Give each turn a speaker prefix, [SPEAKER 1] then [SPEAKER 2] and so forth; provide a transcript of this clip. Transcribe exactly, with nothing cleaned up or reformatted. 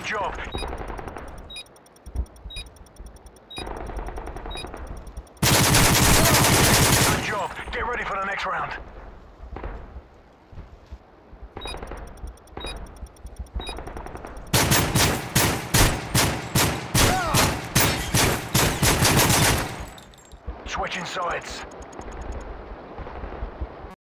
[SPEAKER 1] Good job. Good job. Get ready for the next round. Switching sides.